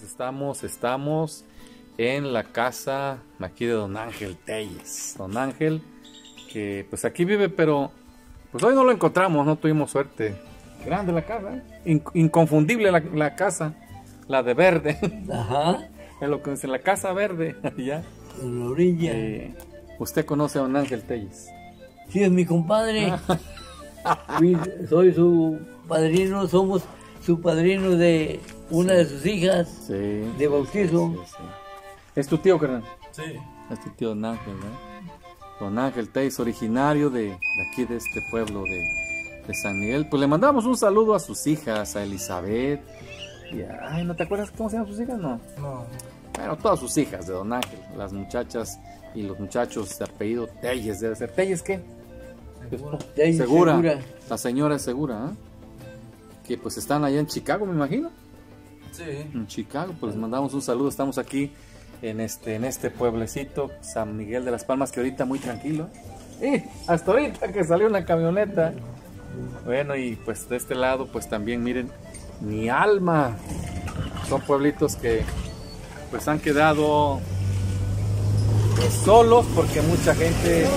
estamos en la casa aquí de don Ángel Telles. Don Ángel, que pues aquí vive, pero pues hoy no lo encontramos, no tuvimos suerte. Grande la casa, inconfundible la casa, la de verde. Ajá. Es lo que dice, la casa verde, allá. En la orilla. ¿Usted conoce a don Ángel Telles? Sí, es mi compadre. Soy su padrino, somos su padrino de una de sus hijas, Sí. de bautizo. Sí, sí. ¿Es tu tío, carnal? Sí. Es tu tío don Ángel, ¿no? Don Ángel Telles, originario de aquí, de este pueblo de San Miguel. Pues le mandamos un saludo a sus hijas, a Elizabeth. Ay, ¿no te acuerdas cómo se llaman sus hijas? No. Bueno, todas sus hijas de don Ángel, las muchachas y los muchachos de apellido Telles, debe ser. ¿Telles qué? Segura. La señora es Segura, ¿eh? Que pues están allá en Chicago, me imagino. Sí. En Chicago, pues les mandamos un saludo. Estamos aquí en este pueblecito, San Miguel de las Palmas, que ahorita muy tranquilo. Hasta ahorita que salió una camioneta. Bueno, y pues de este lado, pues también miren, Mi Alma. Son pueblitos que pues han quedado pues, solos porque mucha gente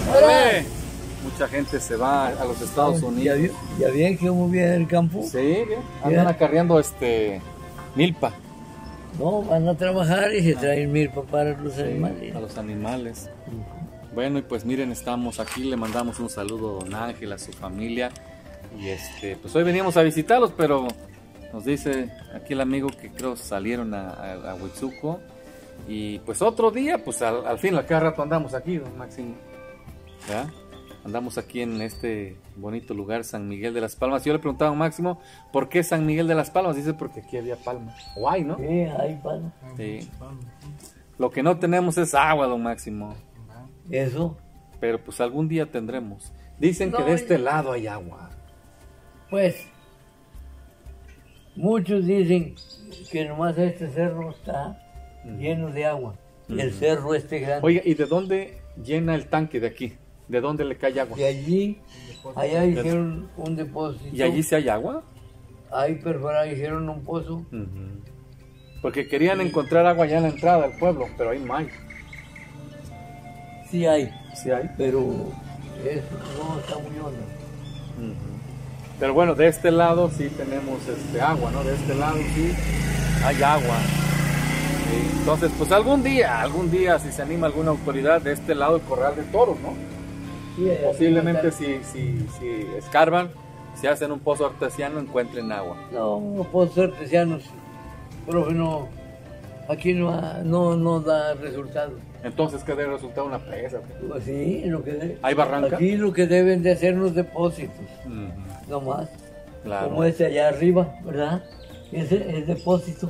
se va a los Estados Unidos. ¿Ya bien que muy bien el campo? Sí, bien. Andan acarreando milpa. No, van a trabajar y se traen milpa para los animales. A los animales. Bueno, y pues miren, estamos aquí, le mandamos un saludo a don Ángel, a su familia. Y pues hoy veníamos a visitarlos, pero nos dice aquí el amigo que creo salieron a Huitzuco. Y pues otro día, pues al fin, a cada rato andamos aquí, don Máximo. ¿Ya? Andamos aquí en este bonito lugar, San Miguel de las Palmas. Yo le preguntaba a Máximo, ¿por qué San Miguel de las Palmas? Dice, porque aquí había palmas. O hay, ¿no? Sí, hay palmas. Sí. Lo que no tenemos es agua, don Máximo. Eso. Pero pues algún día tendremos. Dicen que de este lado hay agua. Pues, muchos dicen que nomás este cerro está lleno de agua. El cerro grande. Oiga, ¿y de dónde llena el tanque de aquí? ¿De dónde le cae agua? De allí, allá hicieron un depósito. ¿Y allí sí hay agua? Ahí perforaron, hicieron un pozo. Porque querían encontrar agua allá en la entrada del pueblo, pero ahí no hay. Sí hay. Sí hay. Pero eso no está muy hondo. Pero bueno, de este lado sí tenemos agua, ¿no? De este lado sí hay agua. Sí. Entonces, pues algún día, si se anima alguna autoridad, de este lado el corral de toros, ¿no? Sí, posiblemente si escarban, si hacen un pozo artesiano, encuentren agua. No, unos pozos artesianos, profe, no, aquí no da resultado. Entonces, ¿qué debe resultar una presa? Pues sí, ¿Hay barranca? Aquí lo que deben de hacer los depósitos, no más. Claro. Como ese allá arriba, ¿verdad? Ese es depósito.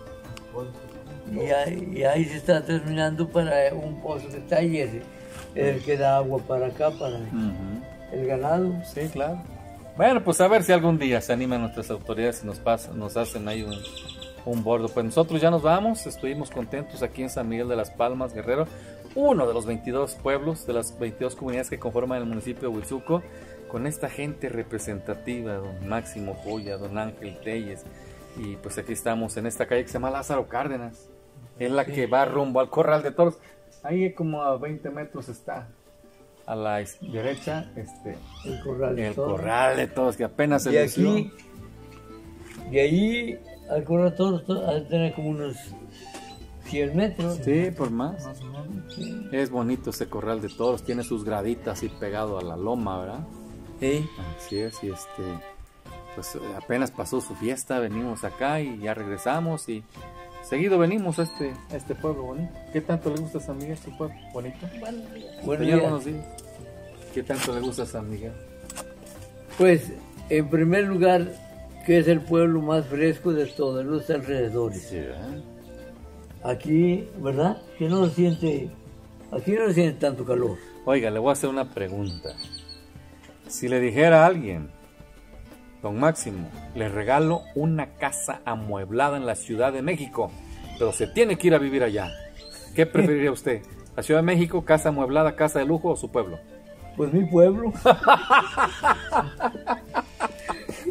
Y ahí se está terminando para un pozo que está ahí, ese es el que da agua para acá, para el ganado. Sí, claro. Bueno, pues a ver si algún día se animan nuestras autoridades y nos hacen ahí un bordo. Pues nosotros ya nos vamos, estuvimos contentos aquí en San Miguel de las Palmas, Guerrero, uno de los 22 pueblos, de las 22 comunidades que conforman el municipio de Huitzuco, con esta gente representativa, don Máximo Joya, don Ángel Telles. Y pues aquí estamos en esta calle que se llama Lázaro Cárdenas, es la que va rumbo al Corral de Toros. Ahí como a 20 metros está, a la derecha, el Corral de Toros, que apenas se de lució. Aquí, de allí al Corral de Toros ha de tener como unos 100 metros. Sí, por más. Más o menos. Sí. Es bonito ese Corral de Toros, tiene sus graditas así pegado a la loma, ¿verdad? Sí. Así es, y pues apenas pasó su fiesta, venimos acá y ya regresamos y seguido venimos a este pueblo bonito. ¿Qué tanto le gusta San Miguel, su pueblo bonito? Buenos días. ¿Qué tanto le gusta San Miguel? Pues, en primer lugar, que es el pueblo más fresco de todos los alrededores. Sí, ¿verdad? Aquí, ¿verdad? Que no se siente, aquí no se siente tanto calor. Oiga, le voy a hacer una pregunta. Si le dijera a alguien, don Máximo, le regalo una casa amueblada en la Ciudad de México, pero se tiene que ir a vivir allá, ¿qué preferiría usted? ¿La Ciudad de México, casa amueblada, casa de lujo o su pueblo? Pues mi pueblo.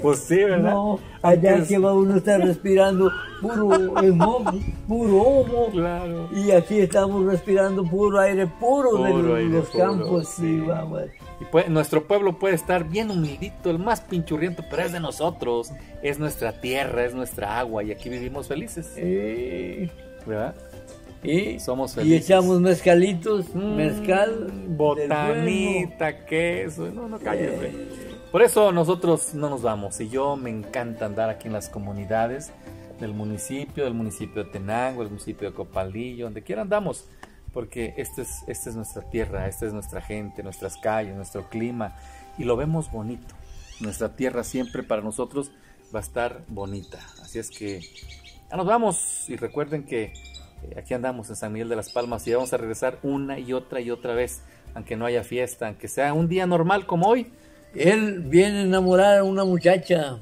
Pues sí, ¿verdad? No, allá Antes- que va uno a estar respirando puro smog, puro humo. Claro. Y aquí estamos respirando puro aire puro, Puro de aire los puro, campos. sí. Y vamos. Y nuestro pueblo puede estar bien humildito, el más pinchurriento, pero es de nosotros. Es nuestra tierra, es nuestra agua y aquí vivimos felices. ¿Verdad? Y Somos y felices. echamos mezcalitos, mezcal, del Botanita, queso. No calles, güey. Por eso nosotros no nos vamos. Y yo me encanta andar aquí en las comunidades del municipio de Tenango, el municipio de Copalillo, donde quiera andamos. Porque esta es nuestra tierra, esta es nuestra gente, nuestras calles, nuestro clima. Y lo vemos bonito. Nuestra tierra siempre para nosotros va a estar bonita. Así es que ya nos vamos. Y recuerden que aquí andamos en San Miguel de las Palmas y vamos a regresar una y otra vez. Aunque no haya fiesta, aunque sea un día normal como hoy. Él viene a enamorar a una muchacha.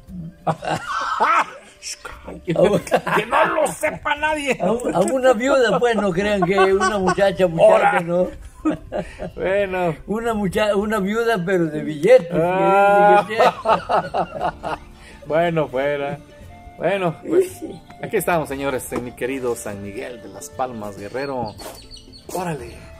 Que no lo sepa nadie. A una viuda, pues, no crean que una muchacha, Ahora. ¿no? Bueno. Una viuda, pero de billetes. Bueno, fuera. Bueno, pues aquí estamos, señores, en mi querido San Miguel de las Palmas, Guerrero. Órale.